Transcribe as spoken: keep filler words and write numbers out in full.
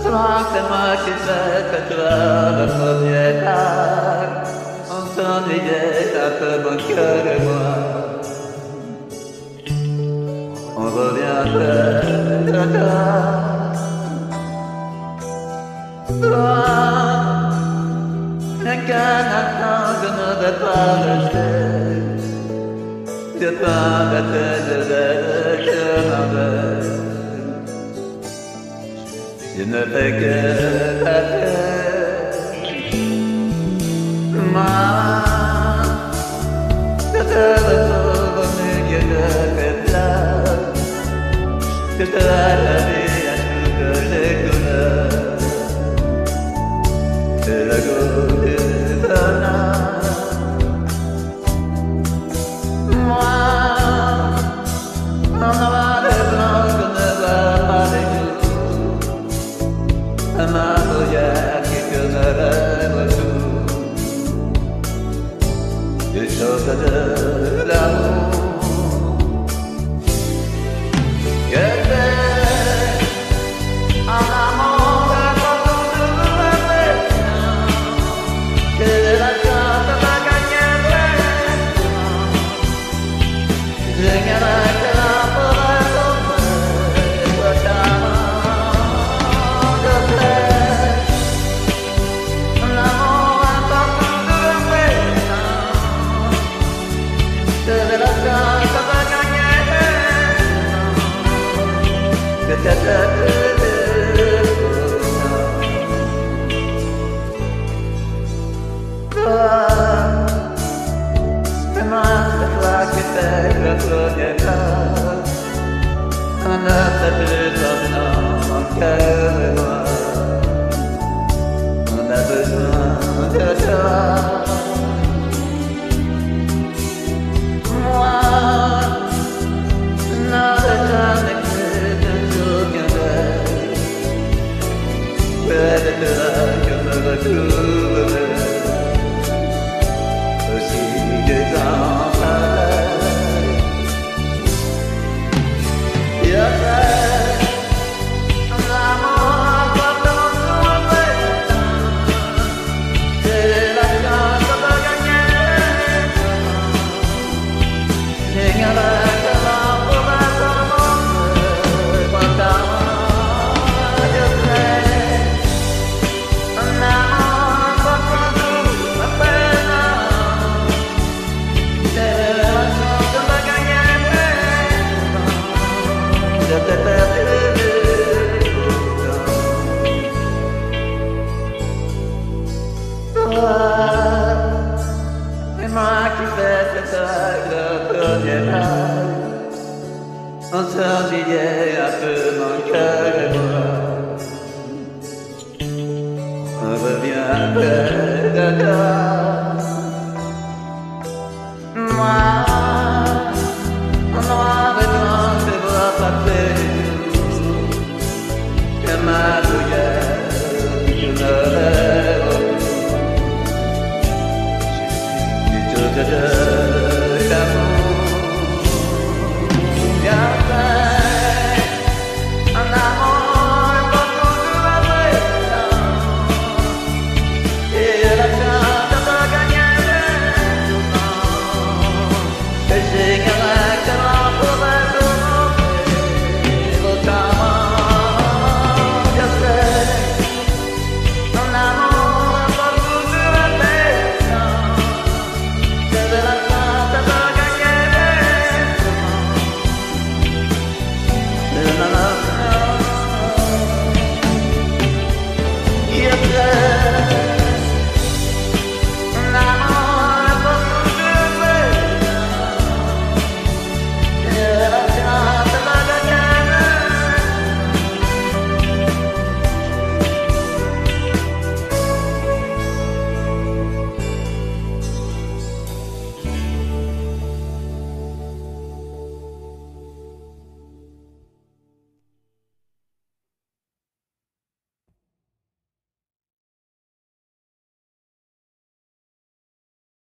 Toi, c'est moi qui sais que toi, le premier acte, on s'ennuyait un peu mon cœur et moi. On reviendrait de toi. Toi, rien qu'un instant, je ne vais pas rester. Je prends la tête de verre, je m'en vais. Je ne fais que passer. Moi, je te retrouve au milieu de tes fleurs. Je te rends la vie à toutes les couleurs. C'est le goût du bonheur. Moi, en noir et blanc, je ne vois pas les jours. Ma bruyère qui te me rêve tout. Des choses de l'amour. Que c'est en amour à propos de maintenant. Que la chance va gagner maintenant. Je gagnerai que la forêt tombe brutalement. C'est moi, c'est toi qui fais le premier pas. On ne fait plus maintenant, mon cœur et moi. On a besoin de toi. Moi, je n'aurais jamais cru que je reviendrais. Près de toi, je me retrouverai. Aussi désemparé. Et après, l'amour portant son présent. C'est la chance de gagner. J'ai gagné que l'amour va tomber brutalement. Je sais, un amour portant son présent. C'est la chance de gagner. Je t'ai perdu pourtant. Toi, c'est moi qui fais cette règle premier pas. On s'ennuyait un peu mon cœur et moi. On revient près de toi. Moi,